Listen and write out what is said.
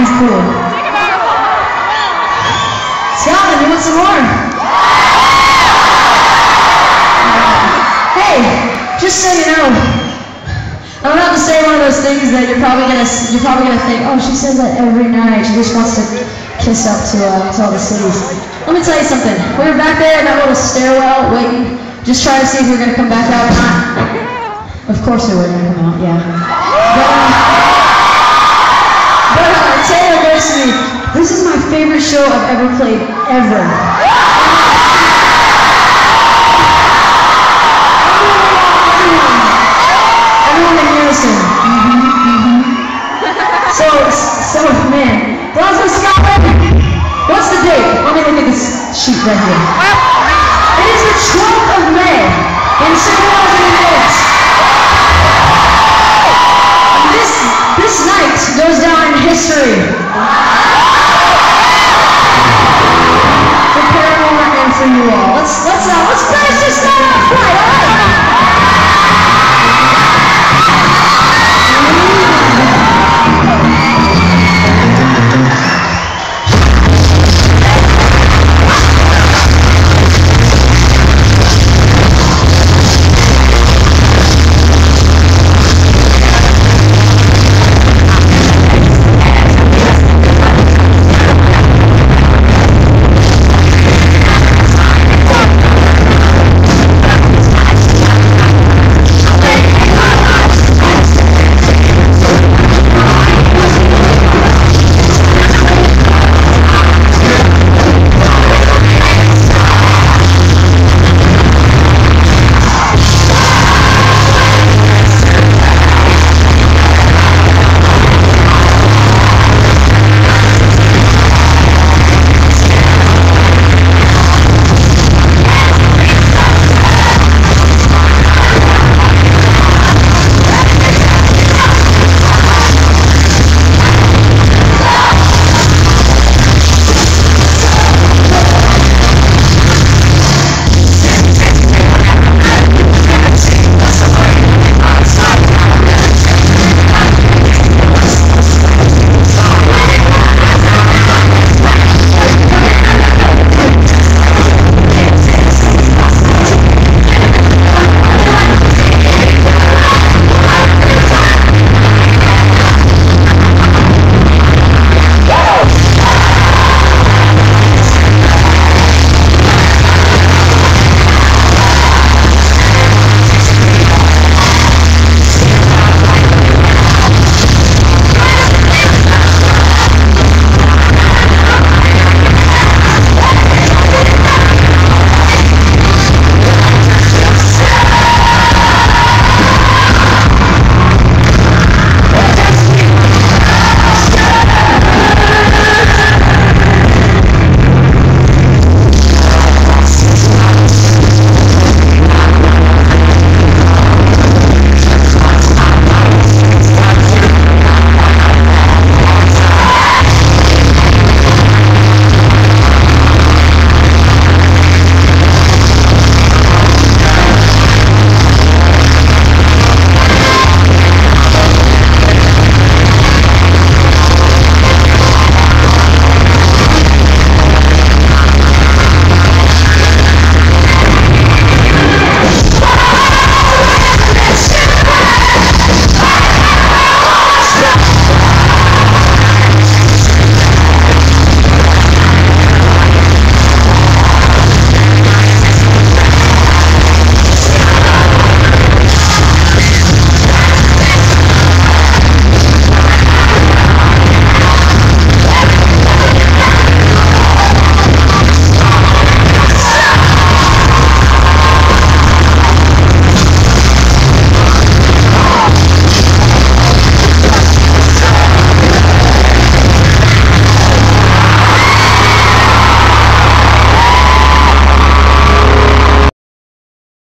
He's cool. Scotland, you want some more? Hey, just so you know, I'm about to say one of those things that you're probably gonna think, oh, she says that every night. She just wants to kiss up to all the cities. Let me tell you something. We were back there in that little stairwell waiting, just trying to see if we were gonna come back out or not. Of course we were gonna come out, yeah. But Taylor goes to me, this is my favorite show I've ever played, ever. Everyone in unison. So, man, Glasgow, Scotland, what's the date? Let me look at this sheet right here. It is the 12th of May in 2008. This night goes